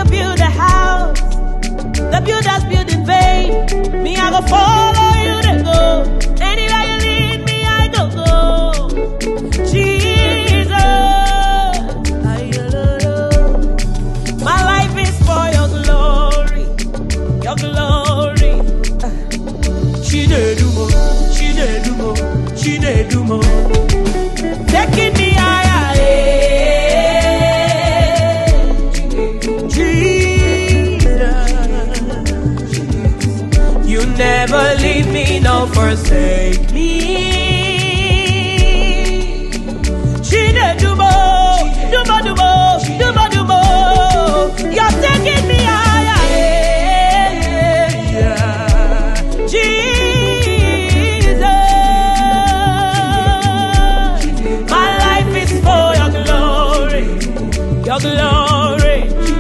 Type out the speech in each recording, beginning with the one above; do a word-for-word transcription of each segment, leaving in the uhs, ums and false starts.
you build a house, the builders build in vain. Me, I go follow you to go. Anywhere you lead me, I go go. Jesus, my life is for your glory, your glory. She did do more, she did do more, she did do more. Taking me higher, Jesus. You never leave me, nor forsake me. She did do more, do more, do more, do more, do more. You're taking me higher, Jesus. My life is for your glory, your glory.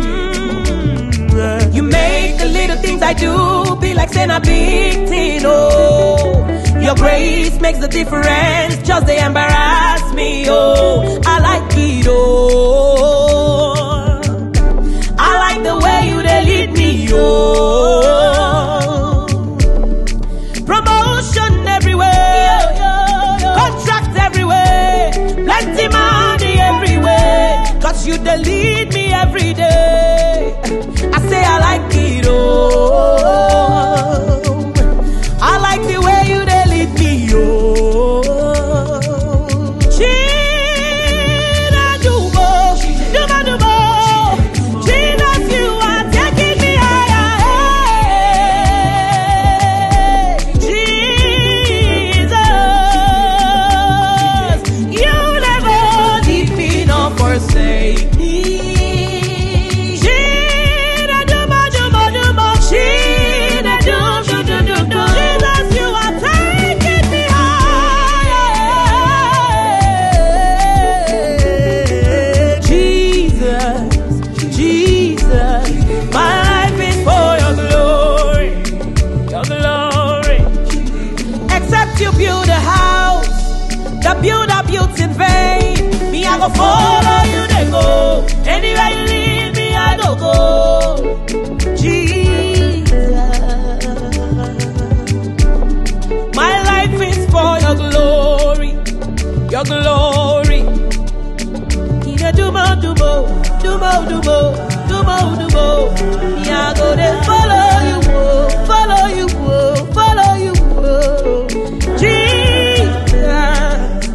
Mm. You make the little things I do be like saying a big thing. Oh, your grace makes the difference, just they embarrass me. Oh, I like it. Oh, I like the way you they lead me. Oh, promotion everywhere, contract everywhere, plenty money everywhere, cause you they lead me every day. I say I like it. Oh, I like the way you they lead me. Oh, Jesus, do more, do more, do more. Jesus, you are taking me higher. Jesus, you never leave me nor forsake me. Jesus, do more, do more, do more. Jesus, do, do, do, do, do. Jesus, you are taking me higher. Jesus, Jesus, my life is for your glory, your glory. Except you build a house, the builder builds in vain. Me, I go follow you, they go. Anywhere you lead me, I go go. Jesus, my life is for your glory, your glory. Yeah, do more, do more, do more, do more, do more, do more. Me, I go there, follow you, oh, follow you, oh, follow you, oh. Jesus,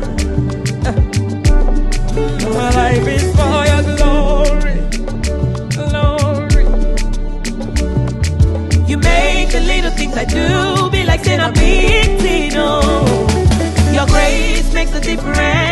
my life is for your glory, glory. You make the little things I do be like saying a big thing. Oh, your grace makes a difference,